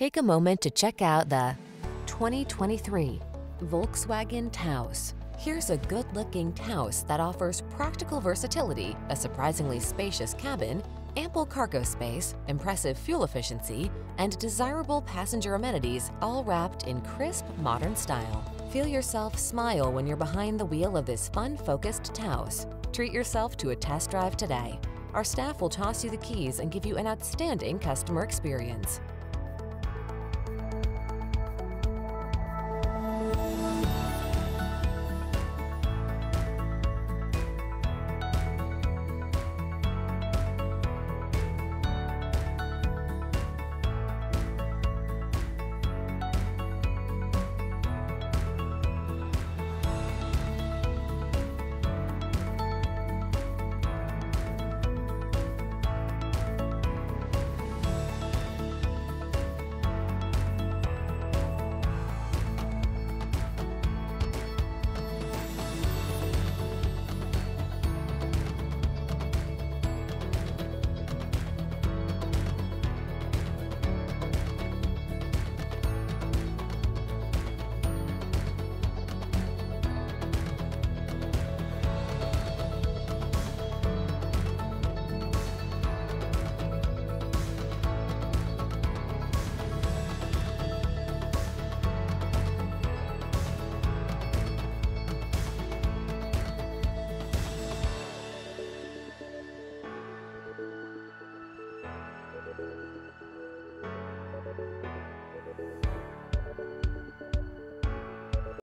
Take a moment to check out the 2023 Volkswagen Taos. Here's a good-looking Taos that offers practical versatility, a surprisingly spacious cabin, ample cargo space, impressive fuel efficiency, and desirable passenger amenities, all wrapped in crisp, modern style. Feel yourself smile when you're behind the wheel of this fun-focused Taos. Treat yourself to a test drive today. Our staff will toss you the keys and give you an outstanding customer experience.